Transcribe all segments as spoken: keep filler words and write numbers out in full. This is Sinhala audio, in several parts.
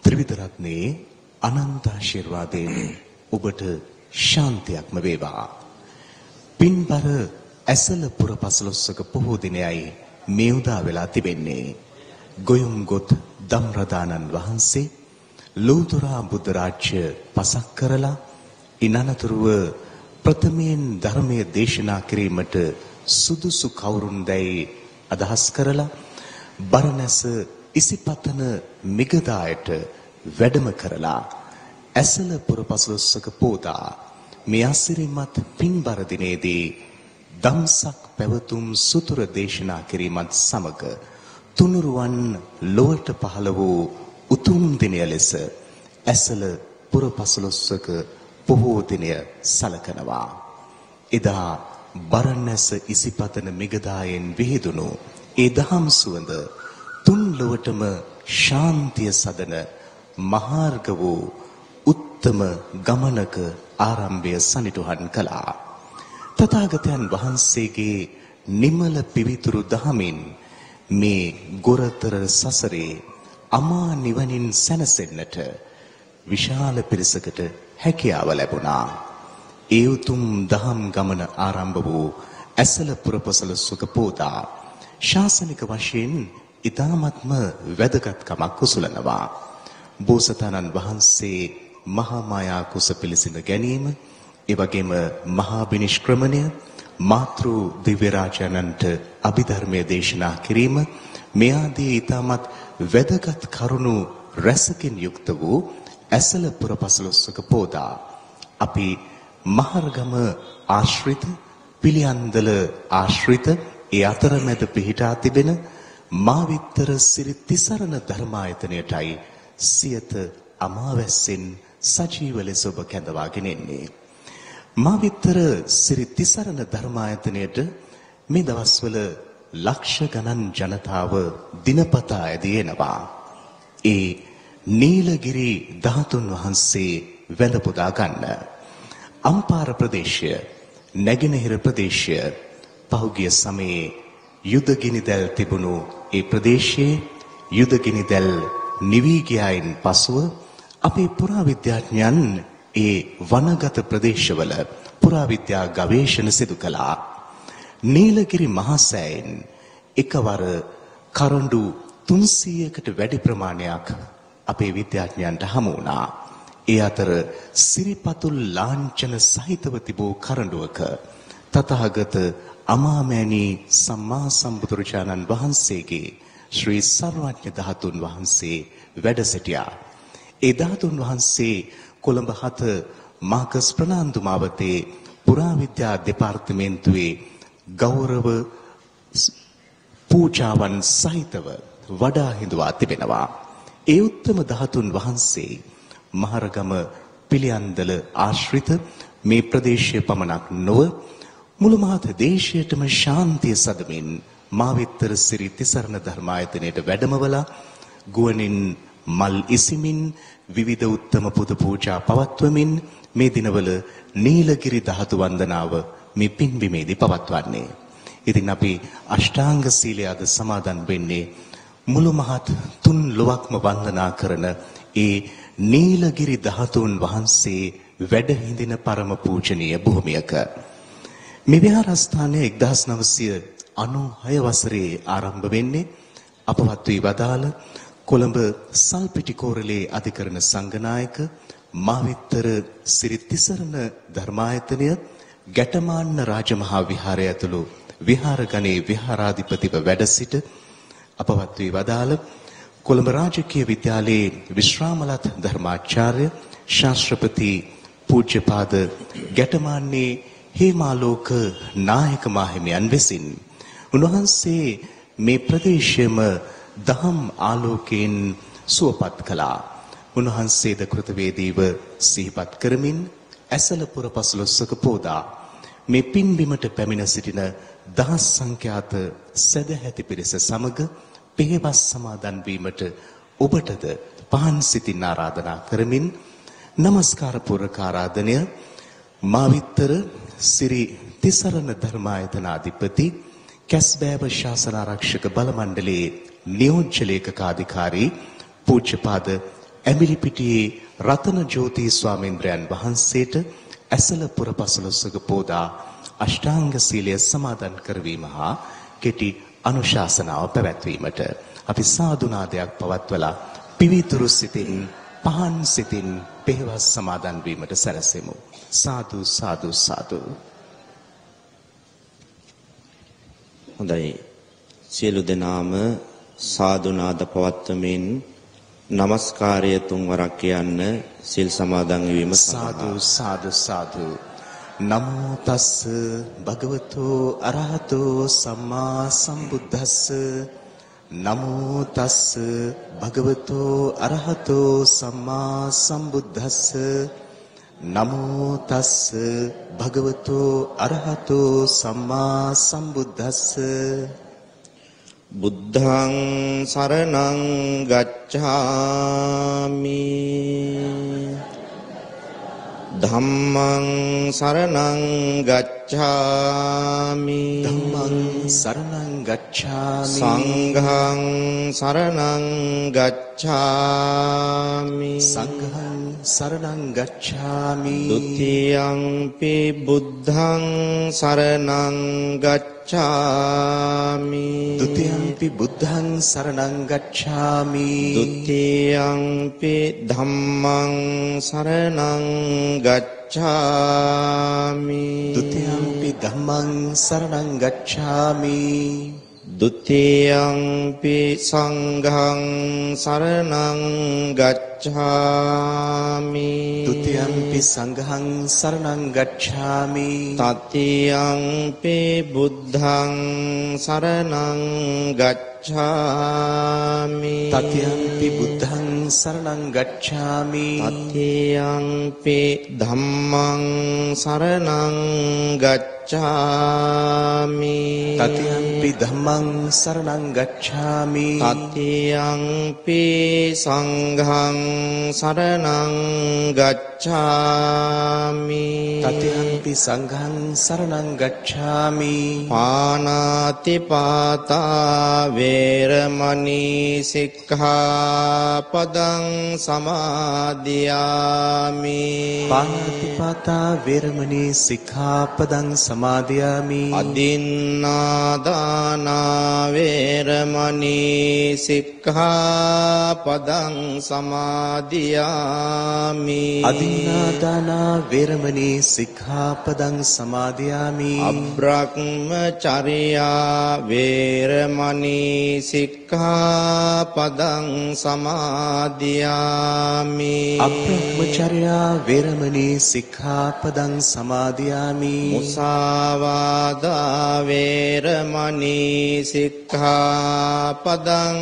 ත්‍රිවිධ රත්නයේ අනන්ත ආශිර්වාදයෙන් ඔබට ශාන්තියක්ම වේවා. පින්බර ඇසල පුර පසළොස්වක පොහෝ දිනයයි මේ උදා වෙලා තිබෙන්නේ. ගොයුම් ගොත් ධම්රදානන් වහන්සේ ලෝතර බුද්ධ රාජ්‍ය පසක් කරලා ඉනනතුරුව ප්‍රථමයෙන් ධර්මයේ දේශනා කිරීමට සුදුසු කවුරුන්දැයි අදහස් කරලා බරණැස ඉසිපතන මිගදායට වැඩම කරලා ඇසල පුර පසළොස්වක පෝදා මේ අසිරිමත් පින්බර දිනේදී දම්සක් පැවතුම් සුතුර දේශනා කිරීමත් සමග තුනුරුවන් ලොවට පහළ වූ උතුම් දිනය ලෙස ඇසල පුර පසළොස්වක පොහෝ දිනය සලකනවා. එදා බරණැස ඉසිපතන මිගදායෙන් විහිදුණු ඒ දහම් සුවඳ තුන් ලොවටම ශාන්තිය සදන මහාර්ග වූ උත්තම ගමනක ආරම්භය සනිටුහන් කළා. තථාගතයන් වහන්සේගේ නිමල පිවිතුරු දහමින් මේ ගොරතර සසරේ අමා නිවනින් සැනසෙන්නට විශාල පිරිසකට හැකියාව ලැබුණා. ඒ උතුම් දහම් ගමන ආරම්භ වූ ඇසල පුර පසළොස්වක පෝදා ශාසනික වශයෙන් ඊ타ත්ම වැදගත්කමක් උසුලනවා. බෝසතාණන් වහන්සේ මහා මායා කුස පිළිසිඳ ගැනීම, ඒ වගේම මහා විනිශ්ක්‍රමණය, මාතෘ දිව්‍ය රාජානන්ට අභිධර්මයේ දේශනා කිරීම මේ ආදී ඊ타මත් වැදගත් කරුණු රැසකින් යුක්ත වූ ඇසල පුර පසළොස්වක පෝදා අපි මහරගම ආශ්‍රිත, පිළියන්දල ආශ්‍රිත, ඒ අතරමැද පිහිටා තිබෙන මාවිත්තර සිරි තිසරණ ධර්මායතනයටයි සියත අමාවැස්සෙන් සජීව ලෙස ඔබ කැඳවාගෙන එන්නේ. මාවිත්තර සිරි තිසරණ ධර්මායතනයට මේ දවස්වල ලක්ෂ ගණන් ජනතාව දිනපතා ඇදී එනවා. ඒ නීලගිරි ධාතුන් වහන්සේ වැඳ පුදා ගන්න. අම්පාර ප්‍රදේශය, නැගෙනහිර ප්‍රදේශය පහුගිය සමයේ යුදගිනි දැල් තිබුණු ඒ ප්‍රදේශයේ යුදගිනි දැල් නිවී ගියායින් පසුව අපේ පුරාවිද්‍යාඥයන් ඒ වනගත ප්‍රදේශවල පුරාවිද්‍යා ගවේෂණ සිදු කළා. නීලගිරි මහසෑයෙන් එකවර කරඬු තුන්සීයකට වැඩි ප්‍රමාණයක් අපේ විද්‍යාඥයන්ට හමු වුණා. ඒ අතර සිරිපතුල් ලාංඡන සහිතව තිබූ කරඬුවක තථාගත අමාමෑණී සම්මා සම්බුදුරජාණන් වහන්සේගේ ශ්‍රී සර්වඥ ධාතුන් වහන්සේ වැඩ සිටියා. ඒ ධාතුන් වහන්සේ කොළඹ හත මාකස් ප්‍රනාන්දු මාවතේ පුරාවිද්‍යා දෙපාර්තමේන්තුවේ ගෞරව පූජාවන් සහිතව වඩා හිඳුවා තිබෙනවා. ඒ උත්තම ධාතුන් වහන්සේ මහරගම පිළියන්දල ආශ්‍රිත මේ ප්‍රදේශයේ පමණක් නොව මුළු මහත් දේශයටම ශාන්තිය සදමින් මාවිත්තර සිරි තිසරණ ධර්මායතනයට වැඩමවලා ගුවනින් මල් ඉසිමින් විවිධ උත්තම පුද පූජා පවත්වමින් මේ දිනවල නීලගිරි ධාතු වන්දනාව මේ පින්බිමේදී පවත්වන්නේ. ඉතින් අපි අෂ්ටාංග සීලය අද සමාදන් වෙන්නේ මුළු මහත් තුන් ලොවක්ම වන්දනා කරන ඒ නීලගිරි ධාතුන් වහන්සේ වැඩ හිඳින පරම පූජනීය භූමියක. මේ විහාරස්ථානය එක්දහස් නවසිය අනූහය වසරේ ආරම්භ වෙන්නේ අපවත් වී වදාළ කොළඹ සල්පිටිකෝරළේ අධිකරණ සංඝනායක මාවිත්තර සිරි තිසරණ ධර්මායතනය ගැටමාන්න රාජමහා විහාරය ඇතුළු විහාරගණේ විහාරාධිපතිව වැඩ සිට අපවත් වී වදාළ කොළඹ රාජකීය විද්‍යාලයේ විශ්‍රාමලත් ධර්මාචාර්ය ශාස්ත්‍රපති පූජ්‍යපාද ගැටමාන්නේ හේමාලෝක නායක මාහිමියන් විසින් උන්වහන්සේ මේ ප්‍රදේශයේම දහම් ආලෝකයෙන් සුවපත් කළා. උන්වහන්සේද කෘතවේදීව සිහිපත් කරමින් ඇසල පුර පසළොස්වක පෝදා මේ පින්බිමට පැමිණ සිටින දහස් සංඛ්‍යාත සදැහැති පිරිස සමග පෙහෙවස් සමාදන් වීමට ඔබටද පහන් සිතින් ආරාධනා කරමින් নমස්කාර පූර්වක ආරාධනය මාවිත්තර සිරි තිසරණ ධර්මායතනාධිපති කැස්බෑව ශාසනාරක්ෂක බල මණ්ඩලයේ නියෝජ්‍ය ලේකකාධිකාරී පූජ්‍යපාද ඇඹිලිපිටියේ රතන ජෝති ස්වාමීන්ද්‍රයන් වහන්සේට ඇසළ පුර පසළොස්වක පෝදා අෂ්ටාංග සීලය සමාදන් කරවීම හා කෙටි අනුශාසනාව පැවැත්වීමට අපි සාදුනාදයක් පවත්වලා පිවිතුරු සිතින් පහන් සිතින් පෙහෙවස් සමාදන් වීමට සැරසෙමු. සාදු සාදු සාදු. හොඳයි. සියලු දෙනාම සාදුනාද පවත්වමින් නමස්කාරය තුන්වරක් කියන්න සිල් සමාදන් වීම සාදු සාදු සාදු. නමෝ තස්ස භගවතු අරහතෝ සම්මා සම්බුද්දස්ස. නමෝ තස්ස භගවතු අරහතෝ සම්මා සම්බුද්දස්ස. නමෝ තස්ස භගවතු අරහතෝ සම්මා සම්බුද්දස්ස. බුද්ධං සරණං ගච්ඡාමි. ධම්මං සරණං ගච්ඡාමි. ධම්මං සරණං ගච්ඡාමි. සංඝං සරණං ගච්ඡාමි. සංඝං සරණං ගච්ඡාමි. ဒ ුතියංපි බුද්ධං සරණං ගච්ඡාමි. ဒ ුතියංපි බුද්ධං සරණං ගච්ඡාමි. ဒ ුතියංපි ධම්මං සරණං ගච්ඡාමි. ဒ ුතියංපි ධම්මං සරණං ගච්ඡාමි. ဒ ුතියංපි සංඝං සරණං ගච්ඡාමි. ဒ ුතියංපි සංඝං සරණං ගච්ඡාමි. තතියංපි බුද්ධං සරණං ගච්ඡාමි. තතියංපි බුද්ධං සරණං ගච්ඡාමි. තතියංපි ධම්මං සරණං ගච්ඡාමි. තතියංපි ධම්මං සරණං ගච්ඡාමි. තතියංපි සංඝං සරණං ගච්ඡාමි. තතියංපි සංඝං සරණං ගච්ඡාමි. පානාති පාතා වේරමණී සික්ඛාපදං සමාදියාමි. පානාති පාතා වේරමණී සික්ඛාපදං සමාදියාමි. අදින්නාදානා වේරමණී සික්ඛාපදං සමාදියාමි. අදින්නාදානා වේරමණී සික්ඛාපදං සමාදියාමි. අබ්‍රහ්මචර්යා වේරමණී සික්ඛාපදං සමාදියාමි. අබ්‍රහ්මචර්යා වේරමණී සික්ඛාපදං සමාදියාමි. මුසාවාදා වේරමණී සික්ඛාපදං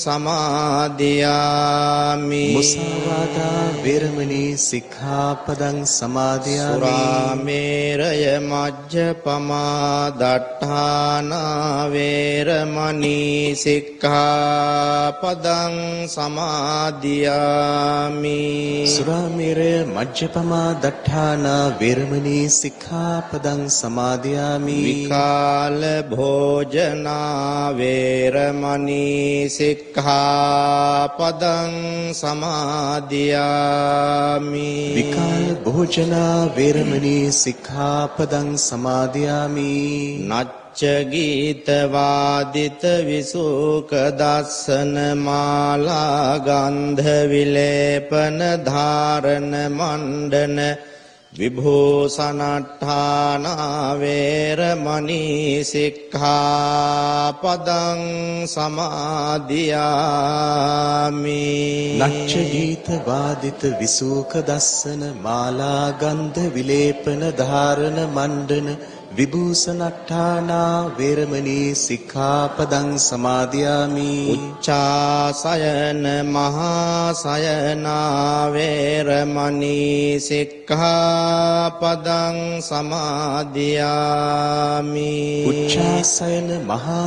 සමාදියාමි. මුසාවාදා වේරමණී සික්ඛාපදං සමාදියාමි. සුරාමේරය මජ්ජපමා දට්ඨානා වේරමණී සික්ඛාපදං සමාදියාමි. සුරාමේරය මජ්ජපමා දට්ඨානා වේරමණී සික්ඛාපදං සමාදියාමි. විකාල භෝජනා වේරමණී සික්ඛාපදං සමාදියාමි. විකාල භෝජනා වේරමණී සික්ඛාපදං සමාදියාමි. නච්ච ගීත වාදිත විසුක දස්සන මාලා ගන්ධ විලේපන ධාරණ මණ්ඩන විභූෂණට්ඨානා වේරමණී සික්ඛාපදං සමාදියාමි. නච්ච ගීත වාදිත විසූක දස්සන මාලා ගන්ධ විලේපන ධාරණ මණ්ඩන විභූෂණට්ඨානා වේරමණී සික්ඛාපදං සමාදියාමි. උච්චාසයන මහාසයනා වේරමණී සික්ඛාපදං සමාදියාමි. උච්චාසයන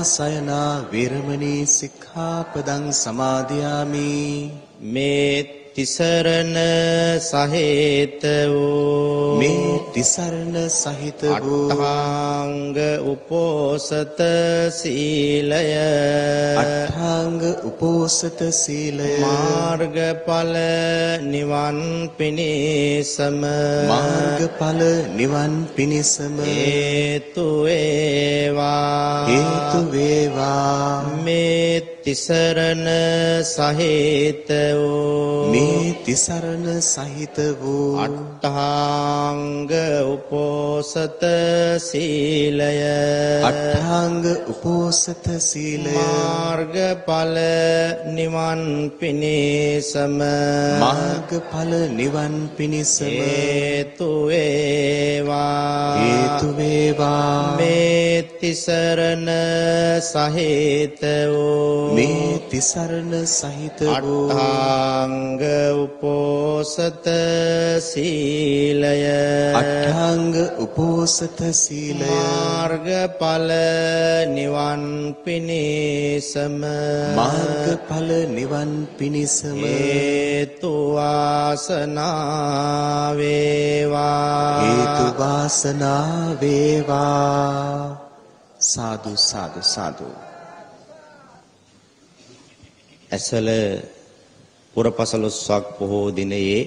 මහාසයනා වේරමණී සික්ඛාපදං සමාදියාමි. මේ තිසරණ සහිත වූ මේ තිසරණ සහිත වූ අට්ඨාංග උපෝසත සීලය අට්ඨාංග උපෝසත සීලය මාර්ගඵල නිවන් පිණිසම මාර්ගඵල නිවන් පිණිසම හේතු වේවා හේතු වේවා මේ තිසරණ සහිත වූ මේ තිසරණ සහිත වූ අට්ඨාංග උපෝසත සීලය අට්ඨාංග උපෝසත සීලය මාර්ගඵල නිවන් පිණිසම මාර්ගඵල නිවන් පිණිසම හේතු වේවා හේතු වේවා මේ තිසරණ සහිත වූ මේ තිසරණ සහිත වූ අට්ඨාංග උපෝසත සීලය අට්ඨාංග උපෝසත සීලය මාර්ගඵල නිවන් පිණිසම මාර්ගඵල නිවන් පිණිසම හේතු වාසනා වේවා හේතු වාසනා වේවා සාදු සාදු සාදු ඇසල පුරපසළොස්වක් පොහෝ දිනයේ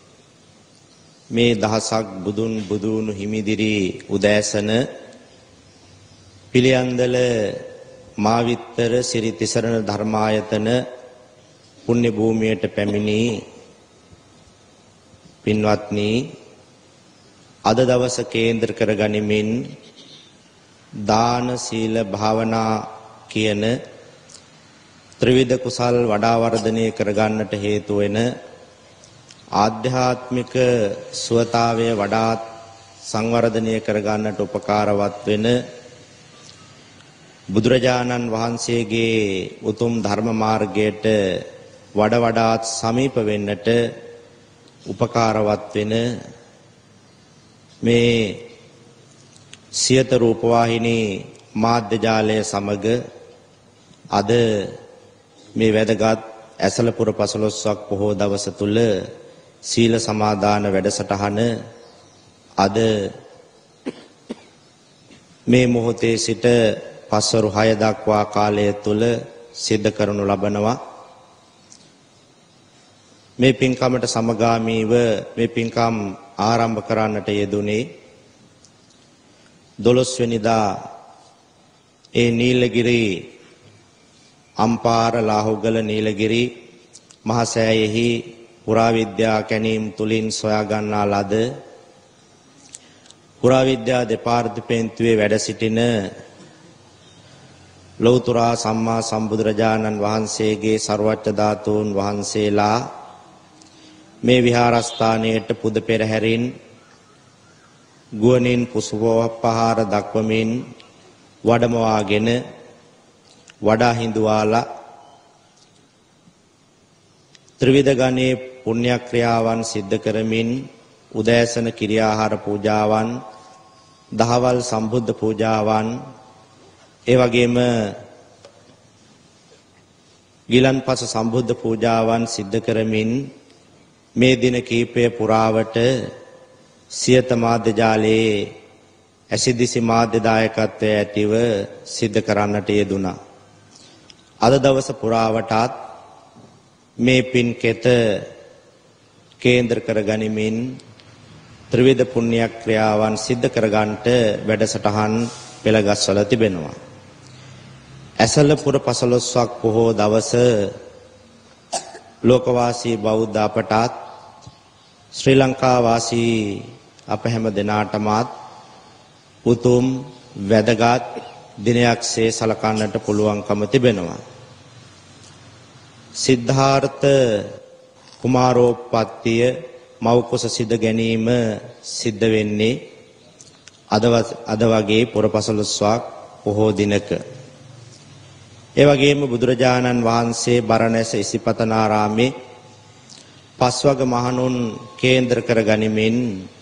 මේ දහසක් බුදුන් බුදුණු හිමිදිරි උදෑසන පිළියන්දල මාවිත්තර සිරි තිසරණ ධර්මායතන පුණ්‍ය භූමියට පැමිණි පින්වත්නි අද දවස කේන්ද්‍ර කරගනිමින් දාන සීල භාවනා කියන ත්‍රිවිධ කුසල් වඩා වර්ධනය කරගන්නට හේතු වෙන ආධ්‍යාත්මික සුවතාවය වඩාත් සංවර්ධනය කරගන්නට උපකාරවත් වෙන බුදුරජාණන් වහන්සේගේ උතුම් ධර්ම මාර්ගයට වඩා වඩාත් සමීප වෙන්නට උපකාරවත් වෙන මේ සියත රූපවාහිනී මාධ්‍ය ජාලය සමග අද මේ වැදගත් ඇසලපුර පසළොස්වක් පොහෝ දවස තුල සීල සමාදාන වැඩසටහන අද මේ මොහොතේ සිට පස්වරු හය දක්වා කාලය තුල සිද්ධ කරනු ලබනවා. මේ පින්කමට සමගාමීව මේ පින්කම් ආරම්භ කරන්නට යෙදුනේ දොළොස් වෙනිදා ඒ නීලගිරි අම්පාර ලාහුගල නීලගිරි මහසෑයෙහි පුරාවිද්‍යා කැණීම් තුලින් සොයා ගන්නා ලද පුරාවිද්‍යා දෙපාර්තමේන්තුවේ වැඩ සිටින ලෞතර සම්මා සම්බුදුරජාණන් වහන්සේගේ ਸਰවඥ ධාතුන් වහන්සේලා මේ විහාරස්ථානයට පුද පෙරහැරින් ගුවනින් පුෂ්පෝපහාර දක්වමින් වඩමවාගෙන වඩා හිඳුවාලා ත්‍රිවිධ ගණේ පුණ්‍ය ක්‍රියාවන් සිද්ධ කරමින් උදෑසන කිරියාහාර පූජාවන් දහවල් සම්බුද්ධ පූජාවන් ඒ වගේම ගිලන්පස සම්බුද්ධ පූජාවන් සිද්ධ කරමින් මේ දින කීපය පුරාවට සියත මාධ්‍ය ජාලයේ ඇසිදිසි මාධ්‍ය දායකත්වයේ ඇතිව සිද්ධ කරන්නට යෙදුණා. අද දවස පුරාවටත් මේ පින්කෙත කේන්ද්‍ර කරගනිමින් ත්‍රිවිධ පුණ්‍ය ක්‍රියාවන් සිද්ධ කරගන්නට වැඩසටහන් පෙළගස්වලා තිබෙනවා. ඇසලපුර පසළොස්වක් පොහෝ දවස ලෝකවාසී බෞද්ධ අපටත් ශ්‍රී ලංකා වාසී අප හැම දෙනාටමත් උතුම් වැදගත් දිනයක්සේ සලකන්නට පුළුවන්කම තිබෙනවා. සිද්ධාර්ථ කුමාරෝප්පත්තිය මව්කුස සිද ගැනීම සිද්ධ වෙන්නේ අද අද වගේ පුරපසළොස්වක් පොහෝ දිනක. ඒ වගේම බුදුරජාණන් වහන්සේ බරණැස ඉසිපතනාරාමේ පස්වග මහණුන් කේන්ද්‍ර කර ගනිමින්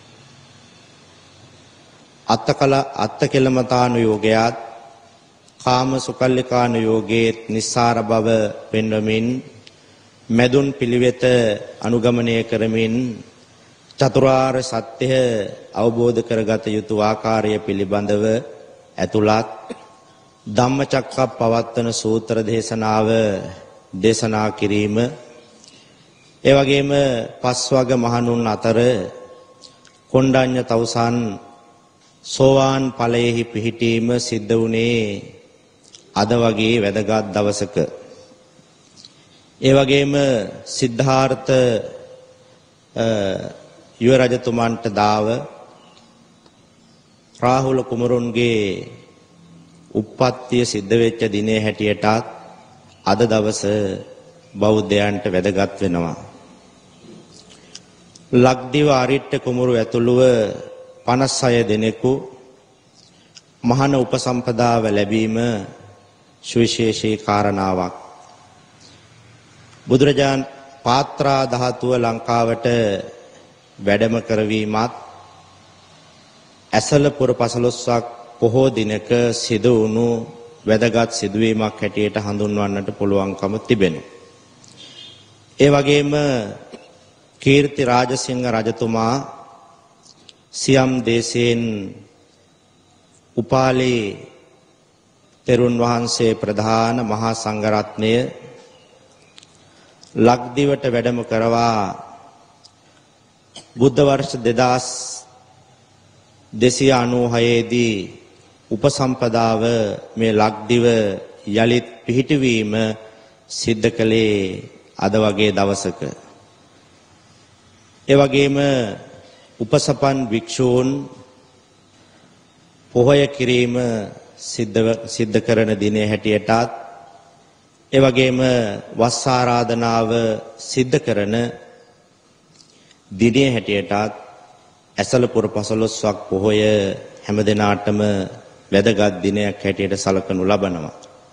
අත්තකල අත්තකලමතානුයෝගයත් කාම සුකල්ලිකානුයෝගයේ නිස්සාර බව පෙන්වමින් මැදුන් පිළිවෙත අනුගමනය කරමින් චතුරාර්ය සත්‍ය අවබෝධ කරගත යුතු ආකාරය පිළිබඳව ඇතුළත් ධම්මචක්කප්පවත්තන සූත්‍ර දේශනාව දේශනා කිරීම, ඒ වගේම පස්වග මහණුන් අතර කොණ්ඩඤ්ඤ තවුසන් සෝවාන් ඵලයේහි පිහිටීම සිද්ධ වුණේ අද වගේ වැදගත් දවසක. ඒ වගේම සිද්ධාර්ථ යුව රජතුමන්ට දාව රාහුල කුමරුන්ගේ උප්පත්තිය සිද්ධ වෙච්ච දිනේ හැටියටත් අද දවස බෞද්ධයන්ට වැදගත් වෙනවා. ලක්දිව ආරිට්ඨ කුමරු ඇතුළුව පනස් හය දෙනෙකු මහාන උපසම්පදාව ලැබීම සුවිශේෂී කාරණාවක්. බුදුරජාණන් පාත්‍රා ධාතුව ලංකාවට වැඩම කරවීමත් ඇසල පුර පසළොස්වක් පොහෝ දිනක සිදු වුණු වැදගත් සිදුවීමක් හැටියට හඳුන්වන්නට පුළුවන්කම තිබෙනවා. ඒ වගේම කීර්ති රාජසිංහ රජතුමා සියම් දේශයෙන් උපාලි තෙරුන් වහන්සේ ප්‍රධාන මහා සංඝරත්නය ලක්දිවට වැඩම කරවා බුද්ධ වර්ෂ දෙදාස් දෙසිය අනූහය දී උපසම්පදාව මේ ලක්දිව යලිත් පිහිටවීම සිද්ධ කළේ අද වගේ දවසක. ඒ වගේම උපසපන් භික්ෂූන් පොහොය කිරීම සිද්ධ සිද්ධ කරන දිනේ හැටියටත්, ඒ වගේම වස් ආරාධනාව සිද්ධ කරන දිනේ හැටියටත් ඇසලපුර පසළොස්වක් පොහොය හැම දිනාටම වැදගත් දිනයක් හැටියට සලකනු ලබනවා.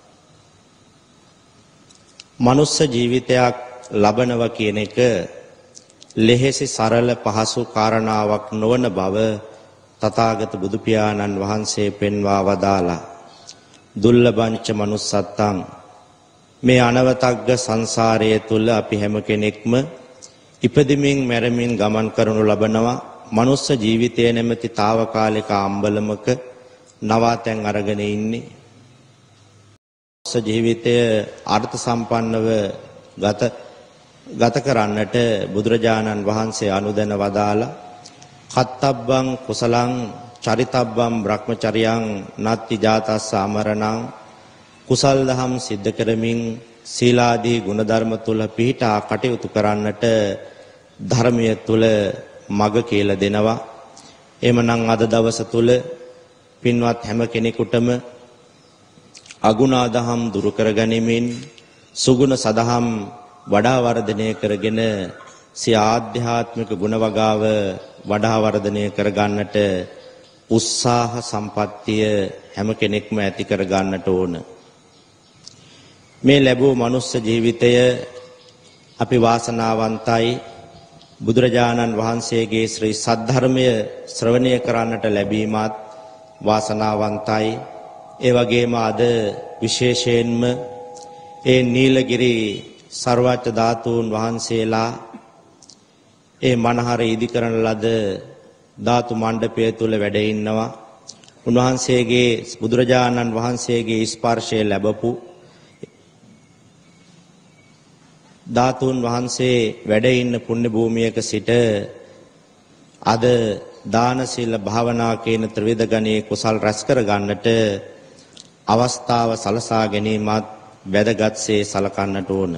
මනුස්ස ජීවිතයක් ලබනවා කියන එක ලෙහෙසි සරල පහසු කාරණාවක් නොවන බව තථාගත බුදු පියාණන් වහන්සේ පෙන්වා වදාලා. දුර්ලභංච manussත්තං, මේ අනවතග්ග සංසාරයේ තුල අපි හැම කෙනෙක්ම ඉපදෙමින් මැරෙමින් ගමන් කරනු ලබනවා. මනුස්ස ජීවිතය නැමැති తాවකාලික අම්බලමක නවාතැන් අරගෙන ඉන්නේ. මනුස්ස ජීවිතය අර්ථ සම්පන්නව ගත ගත කරන්නට බුදුරජාණන් වහන්සේ අනුදැන වදාලා කත්තබ්බං කුසලං චරිතබ්බං බ්‍රහ්මචර්යං නත්ති ජාතස්ස අමරණං, කුසල් දහම් සිද්ධ කරමින් සීලාදී ගුණධර්ම තුල පිහිටා කටයුතු කරන්නට ධර්මයේ තුල මඟ කියලා දෙනවා. එමනම් අද දවස තුල පින්වත් හැම කෙනෙකුටම අගුණ දහම් දුරු කරගනිමින් සුගුණ සදහම් වඩා වර්ධනය කරගෙන සිය ආධ්‍යාත්මික ගුණ වගාව වඩා වර්ධනය කරගන්නට උත්සාහ සම්පත්තිය හැම කෙනෙක්ම ඇති කරගන්නට ඕන. මේ ලැබූ මනුස්ස ජීවිතය අපි වාසනාවන්තයි. බුදුරජාණන් වහන්සේගේ ශ්‍රී සද්ධර්මය ශ්‍රවණය කරන්නට ලැබීමත් වාසනාවන්තයි. ඒ වගේම අද විශේෂයෙන්ම ඒ නීලගිරි සර්වඥ ධාතුන් වහන්සේලා ඒ මනහර ඉදි කරන ලද ධාතු මණ්ඩපය තුල වැඩ ඉන්නවා. උන්වහන්සේගේ බුදුරජාණන් වහන්සේගේ ස්පර්ශය ලැබපු ධාතුන් වහන්සේ වැඩ ඉන්න පුණ්‍ය භූමියක සිට අද දාන සීල භාවනා කියන ත්‍රිවිධ ගණයේ කුසල් රැස් කර ගන්නට අවස්ථාව සලසා ගැනීමත් වැදගත්සේ සලකන්නට ඕන.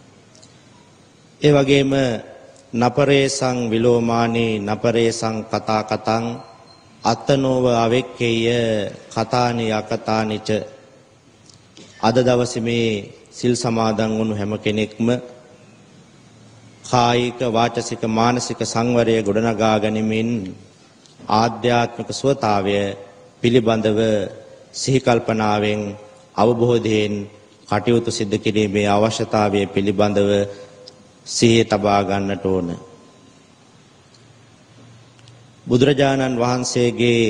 ඒ වගේම නපරේසං විලෝමානී නපරේසං කතා කතං අත්තනෝව අවෙක්කේය කතානි අකතානිච. අද දවසේ මේ සිල් සමාදන් වුණු හැම කෙනෙක්ම කායික වාචසික මානසික සංවරය ගොඩනගා ගනිමින් ආධ්‍යාත්මික සුවතාවය පිළිබඳව සිහි කල්පනාවෙන් අවබෝධයෙන් කටයුතු සිදු කිරීමේ අවශ්‍යතාවය පිළිබඳව සිහිය තබා ගන්නට ඕන. බුදුරජාණන් වහන්සේගේ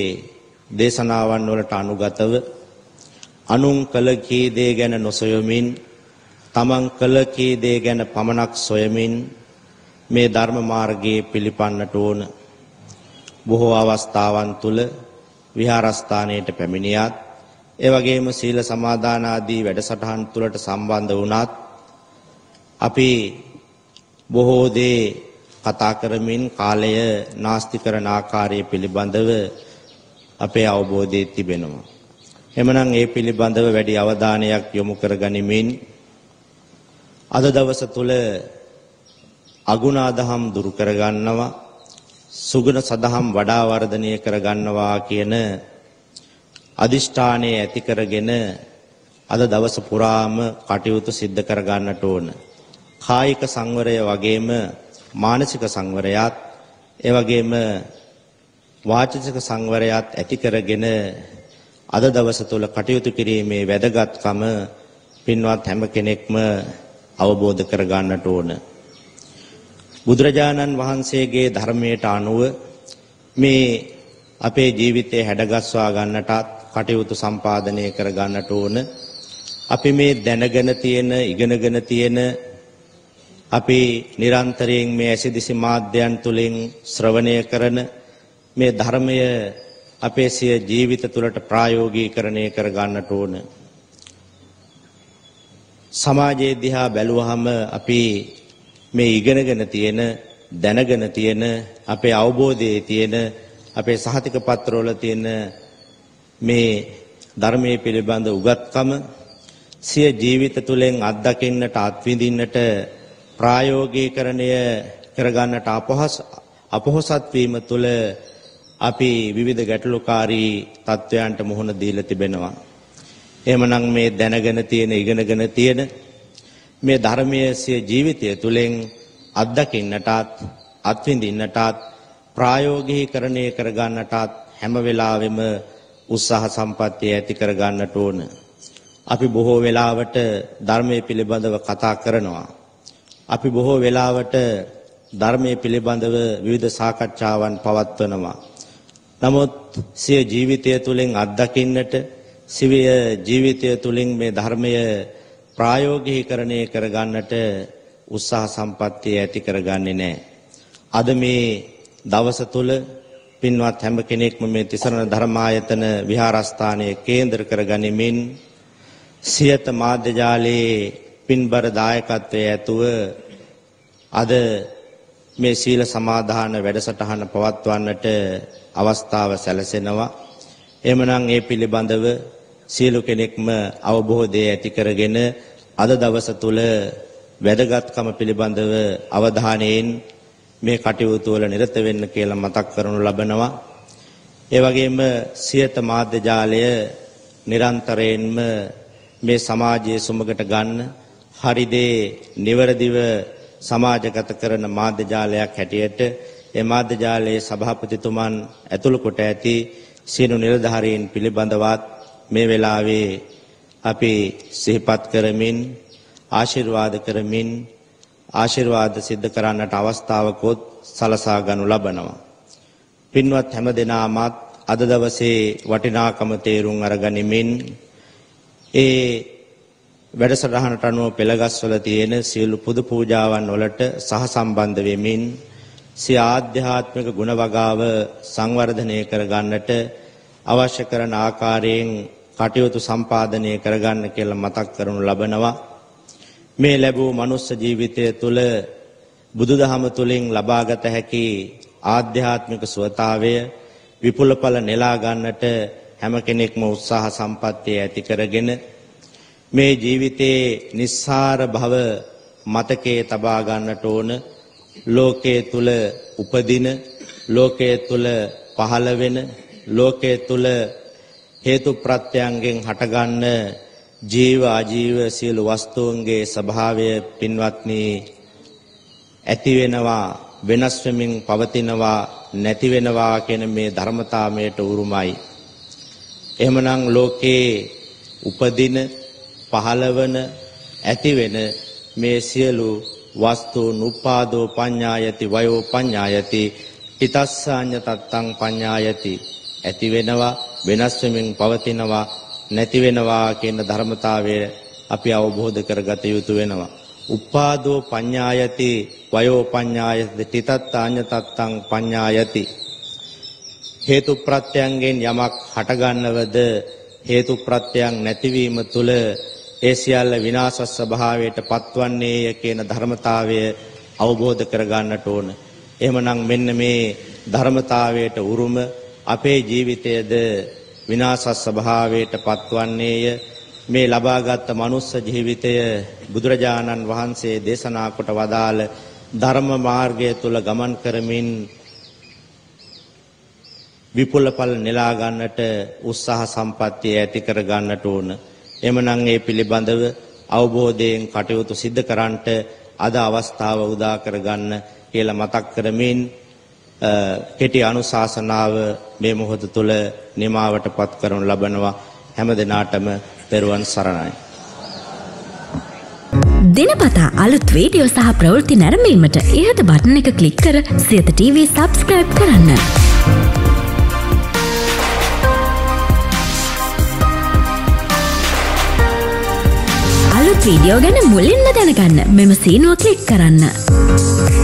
දේශනාවන් වලට අනුගතව අනුන් කළ කී දේ ගැන නොසොයමින් තමන් කළ කී දේ ගැන පමණක් සොයමින් මේ ධර්ම මාර්ගයේ පිළිපන්නට ඕන. බොහෝ අවස්ථාවන් තුල විහාරස්ථානයට පැමිණියත් ඒ වගේම සීල සමාදාන ආදී වැඩසටහන් තුලට සම්බන්ධ වුණත් අපි බොහෝ දේ කතා කරමින් කාලය නාස්ති කරන ආකාරය පිළිබඳව අපේ අවබෝධය තිබෙනවා. එමනම් ඒ පිළිබඳව වැඩි අවධානයක් යොමු කරගනිමින් අද දවස තුල අගුණාදහම් දුරු කරගන්නවා, සුගුණ සදහම් වඩා වර්ධනය කරගන්නවා කියන අදිෂ්ඨානය ඇති කරගෙන අද දවස පුරාම කටයුතු සිද්ධ කරගන්නට ඕන. කායික සංවරය වගේම මානසික සංවරයත් ඒ වගේම වාචික සංවරයත් ඇති කරගෙන අද දවස තුල කටයුතු කිරීමේ වැදගත්කම පින්වත් හැම කෙනෙක්ම අවබෝධ කරගන්නට ඕන. බුදුරජාණන් වහන්සේගේ ධර්මයට අනුව මේ අපේ ජීවිතේ හැඩගස්වා ගන්නටත් කටයුතු සම්පාදනය කර ගන්නට ඕන. අපි මේ දැනගෙන තියෙන, ඉගෙනගෙන තියෙන, අපි නිරන්තරයෙන් මේ ඇසිදිසි මාධ්‍යයන් තුලින් ශ්‍රවණය කරන මේ ධර්මය අපේ සිය ජීවිත තුළට ප්‍රායෝගිකරණය කර ගන්නට ඕන. සමාජයේ දිහා බැලුවහම අපි මේ ඉගෙනගෙන තියෙන, දැනගෙන තියෙන, අපේ අවබෝධයේ තියෙන, අපේ සහතික පත්‍රවල තියෙන මේ ධර්මයේ පිළිබඳ උගත්කම සිය ජීවිත තුළින් අත්දකින්නට, අත්විඳින්නට, ප්‍රායෝගිකරණය කරගන්නට අපහසු අපොහසත් වීම තුළ අපි විවිධ ගැටලුකාරී තත්වයන්ට මුහුණ දීලා තිබෙනවා. එහෙමනම් මේ දැනගෙන තියෙන, ඉගෙනගෙන තියෙන මේ ධර්මයේ සිය ජීවිතය තුළින් අත්දකින්නටත්, අත්විඳින්නටත්, ප්‍රායෝගිකරණය කරගන්නටත් හැම වෙලාවෙම උත්සාහ සම්පත්තිය ඇති කරගන්නට ඕන. අපි බොහෝ වෙලාවට ධර්මයේ පිළිබඳව කතා කරනවා. අපි බොහෝ වෙලාවට ධර්මයේ පිළිබඳව විවිධ සාකච්ඡාවන් පවත්වනවා. නමුත් සිය ජීවිතය තුළින් අත්දකින්නට, සිය ජීවිතය තුළින් මේ ධර්මය ප්‍රායෝගිකරණය කරගන්නට උත්සාහ සම්පත්තිය ඇති කරගන්නේ නැහැ. අද මේ දවස තුල පින්වත් හැම කෙනෙක්ම මේ තිසරණ ධර්මායතන විහාරස්ථානයේ කේන්ද්‍ර කරගනිමින් සියත මාධ්‍ය ජාලයේ පින්බර දායකත්වයේ ඇතුව අද මේ සීල සමාදාන වැඩසටහන පවත්වන්නට අවස්ථාව සැලසෙනවා. එhmenan ඒ පිළිබඳව සියලු කෙනෙක්ම අවබෝධය ඇති කරගෙන අද දවස තුල වැදගත්කම පිළිබඳව අවධානයෙන් මේ කටයුතු වල නිරත වෙන්න කියලා මතක් කරනු ලබනවා. ඒ වගේම සියත මාධ්‍ය ජාලය නිරන්තරයෙන්ම මේ සමාජයේ සුමගට ගන්න හරිදේ නිවැරදිව සමාජගත කරන මාධ්‍ය ජාලයක් හැටියට ඒ මාධ්‍ය ජාලයේ සභාපතිතුමන් ඇතුළු කොට ඇති සියලු නිලධාරීන් පිළිබඳවත් මේ වෙලාවේ අපි සිහිපත් කරමින් ආශිර්වාද කරමින් ආශිර්වාද සිද්ධ කරන්නට අවස්ථාවකොත් සලසා ගනු ලබනවා. පින්වත් හැම දෙනාමත් අද දවසේ වටිනාකම තේරුම් අරගනිමින් ඒ වැඩසටහනට අනුව පෙළගස්වල තියෙන සියලු පුද පූජාවන් වලට සහ සම්බන්ධ වෙමින් සිය ආධ්‍යාත්මික ගුණ වගාව සංවර්ධනය කර ගන්නට අවශ්‍ය කරන ආකාරයෙන් කටයුතු සම්පාදනය කරගන්න කියලා මතක් කරනු ලබනවා. මේ ලැබූ මනුස්ස ජීවිතය තුළ බුදුදහම තුළින් ලබාගත හැකි ආධ්‍යාත්මික සුවතාවය විපුලඵල නෙලා ගන්නට හැම කෙනෙක්ම උත්සාහ සම්පත්තිය ඇති කරගෙන මේ ජීවිතයේ නිස්සාර භව මතකයේ තබා ගන්නට ඕන. ලෝකයේ තුල උපදින, ලෝකයේ තුල පහළ වෙන, ලෝකයේ තුල හේතු ප්‍රත්‍යයන්ගෙන් හටගන්න ජීව ආජීව සියලු වස්තුන්ගේ ස්වභාවය පින්වත්නි ඇති වෙනවා, වෙනස් වෙමින් පවතිනවා, නැති වෙනවා කියන මේ ධර්මතාවයට උරුමයි. එහෙමනම් ලෝකේ උපදින, පහළවන, ඇතිවෙන මේ සියලු වස්තුන් උපාදෝ පඤ්ඤායති වයෝ පඤ්ඤායති ිතස්සාඤ්ඤ තත්තං පඤ්ඤායති ඇති වෙනවා, වෙනස් වෙමින් පවතිනවා, නැති වෙනවා කියන ධර්මතාවය අපි අවබෝධ කරගත යුතු වෙනවා. උපාදෝ පඤ්ඤායති වයෝ පඤ්ඤායති තිතත්තාඤ්ඤ තත්තං පඤ්ඤායති. හේතු ප්‍රත්‍යයෙන් යමක් හටගන්නවද හේතු ප්‍රත්‍යයෙන් නැතිවීම තුල ඒ සියල්ල විනාශ ස්වභාවයට පත්වන්නේය කියන ධර්මතාවය අවබෝධ කරගන්නට ඕන. එහෙමනම් මෙන්න මේ ධර්මතාවයට උරුම අපේ ජීවිතයේද විනාශ ස්වභාවයට පත්වන්නේය. මේ ලබාගත් මනුස්ස ජීවිතය බුදුරජාණන් වහන්සේ දේශනා කොට වදාළ ධර්ම මාර්ගය තුල ගමන් කරමින් විපුල ඵල නෙලා ගන්නට උත්සාහ සම්පත්තිය ඇති කර ගන්නට ඕන. එමනම් ඒ පිළිබඳව අවබෝධයෙන් කටයුතු සිදු කරන්නට අද අවස්ථාව උදා කරගන්න කියලා මතක් කරමින් කෙටි අනුශාසනාව මේ මොහොත තුල නිමාවටපත් කරනු ලබනවා. හැම දිනාටම පෙරවන් සරණයි. දිනපතා අලුත් වීඩියෝ සහ ප්‍රවෘත්ති නැරඹීමට ඉහත බටන් එක ක්ලික් කර සියත ටීවී සබ්ස්ක්‍රයිබ් කරන්න. අලුත් වීඩියෝ ගැන මුලින්ම දැනගන්න මෙම සීනුව ක්ලික් කරන්න.